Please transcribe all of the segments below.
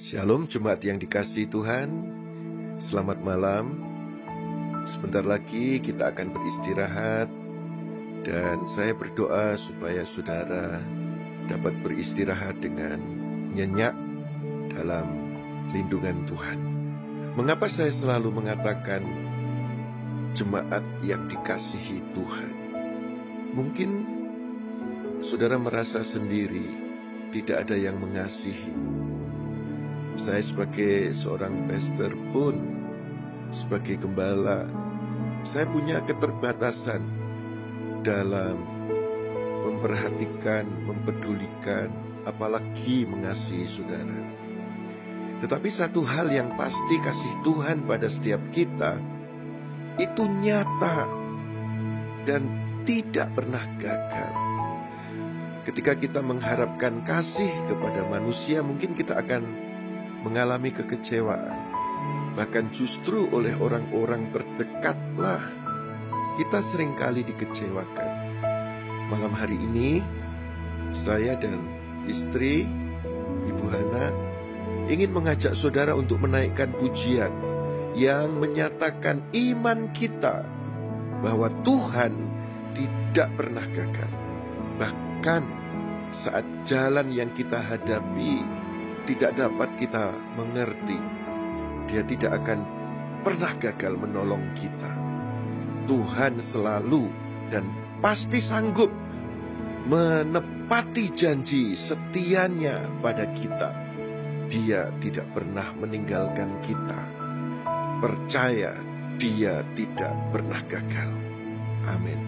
Shalom jemaat yang dikasihi Tuhan. Selamat malam. Sebentar lagi kita akan beristirahat, dan saya berdoa supaya saudara dapat beristirahat dengan nyenyak dalam lindungan Tuhan. Mengapa saya selalu mengatakan jemaat yang dikasihi Tuhan? Mungkin saudara merasa sendiri, tidak ada yang mengasihi. Saya sebagai seorang pastor pun, sebagai gembala, saya punya keterbatasan dalam memperhatikan, mempedulikan, apalagi mengasihi saudara. Tetapi satu hal yang pasti, kasih Tuhan pada setiap kita itu nyata dan tidak pernah gagal. Ketika kita mengharapkan kasih kepada manusia, mungkin kita akan mengalami kekecewaan. Bahkan justru oleh orang-orang terdekatlah kita seringkali dikecewakan. Malam hari ini, saya dan istri, Ibu Hana, ingin mengajak saudara untuk menaikkan pujian yang menyatakan iman kita bahwa Tuhan tidak pernah gagal. Bahkan saat jalan yang kita hadapi tidak dapat kita mengerti, Dia tidak akan pernah gagal menolong kita. Tuhan selalu dan pasti sanggup menepati janji setianya pada kita. Dia tidak pernah meninggalkan kita. Percaya, Dia tidak pernah gagal. Amin.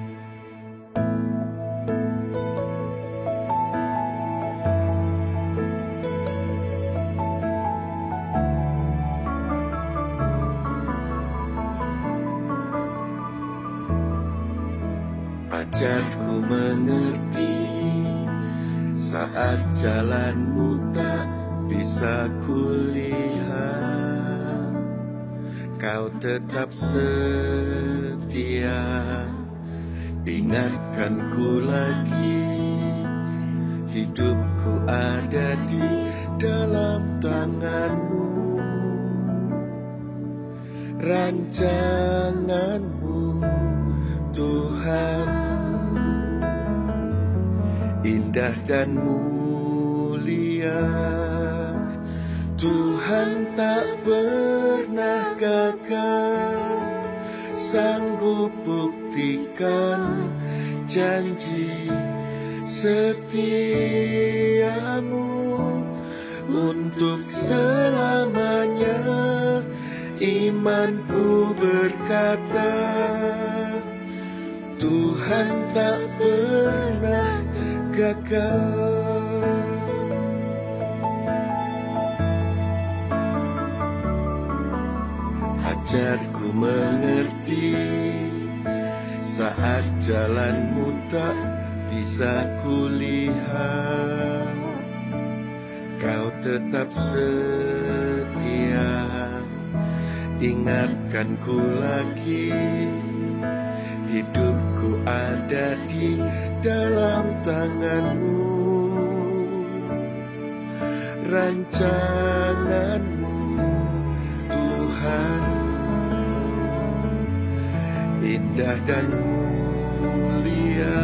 Ajarku mengerti saat jalanmu tak bisa kulihat. Kau tetap setia, ingatkanku lagi. Hidupku ada di dalam tanganmu. Rancanganmu Tuhan indah dan mulia. Tuhan tak pernah gagal, sanggup buktikan janji setiamu untuk selamanya. Imanku berkata, Tuhan tak pernah gagal. Ajarku mengerti saat jalanmu tak bisa kulihat. Kau tetap setia, ingatkanku lagi. Hidupku ada di dalam tanganmu. Rancanganmu Tuhan indah dan mulia.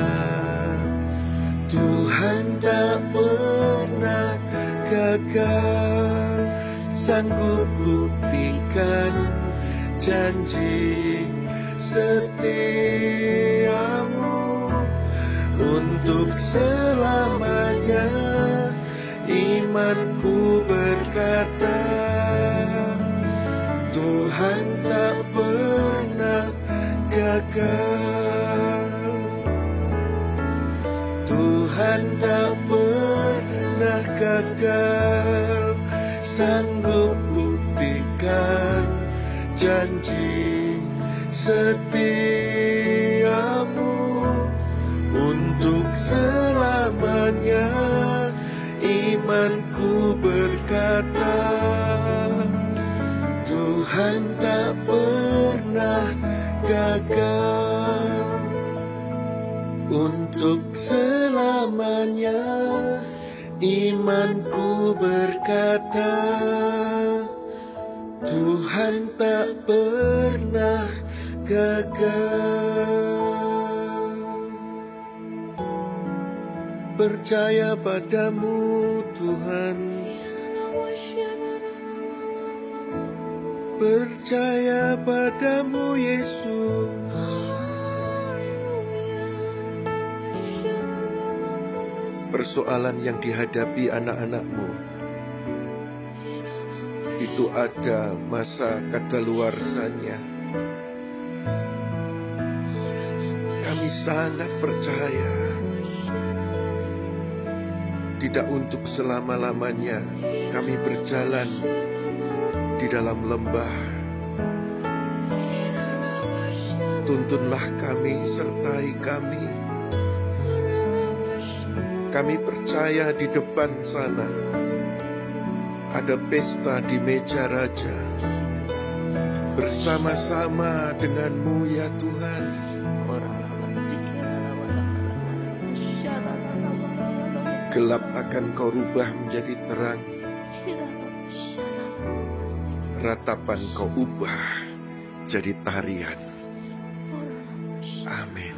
Tuhan tak pernah gagal, sanggup buktikan janji setiamu untuk selamanya. Imanku berkata, Tuhan tak pernah gagal. Tuhan tak pernah gagal, sanggup buktikan janji setiamu untuk selamanya. Imanku berkata, Tuhan tak pernah gagal untuk selamanya. Imanku Ku berkata, Tuhan tak pernah gagal. Percaya padamu Tuhan, percaya padamu Yesus. Persoalan yang dihadapi anak-anakmu itu ada masa kadaluarsanya. Kami sangat percaya tidak untuk selama-lamanya kami berjalan di dalam lembah. Tuntunlah kami, sertai kami. Kami percaya di depan sana ada pesta di meja raja. Bersama-sama denganmu ya Tuhan. Gelap akan kau rubah menjadi terang. Ratapan kau ubah jadi tarian. Amin.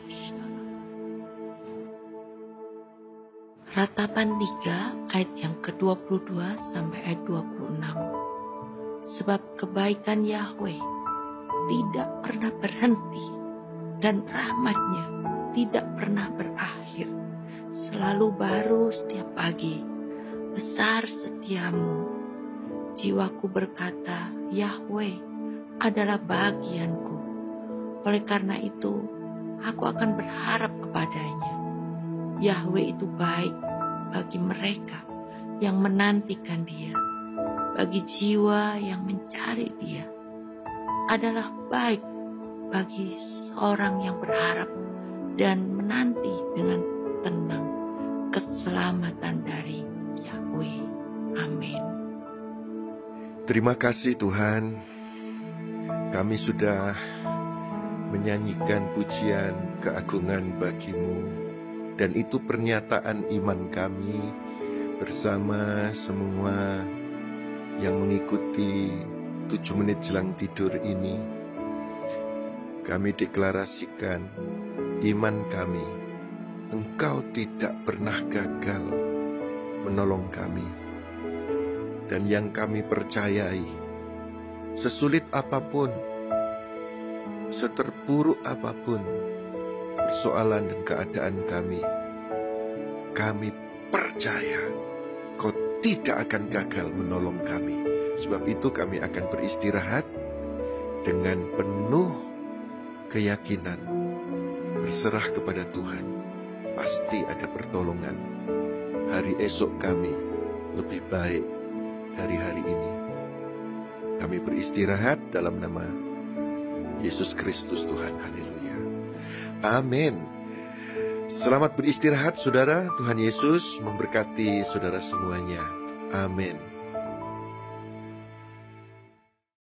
Ratapan 3 ayat yang ke-22 sampai ayat 26. Sebab kebaikan Yahweh tidak pernah berhenti dan rahmat-Nya tidak pernah berakhir. Selalu baru setiap pagi. Besar setiamu. Jiwaku berkata, Yahweh adalah bagianku. Oleh karena itu, aku akan berharap kepadanya. Yahweh itu baik bagi mereka yang menantikan Dia, bagi jiwa yang mencari Dia. Adalah baik bagi seorang yang berharap dan menanti dengan tenang keselamatan dari Yahweh. Amin. Terima kasih Tuhan, kami sudah menyanyikan pujian keagungan bagi-Mu. Dan itu pernyataan iman kami bersama semua yang mengikuti 7 menit jelang tidur ini. Kami deklarasikan iman kami, Engkau tidak pernah gagal menolong kami. Dan yang kami percayai, sesulit apapun, seterpuruk apapun persoalan dan keadaan kami percaya Kau tidak akan gagal menolong kami. Sebab itu kami akan beristirahat dengan penuh keyakinan, berserah kepada Tuhan. Pasti ada pertolongan. Hari esok kami lebih baik dari hari ini. Kami beristirahat dalam nama Yesus Kristus Tuhan. Haleluya. Amin. Selamat beristirahat saudara. Tuhan Yesus memberkati saudara semuanya. Amin.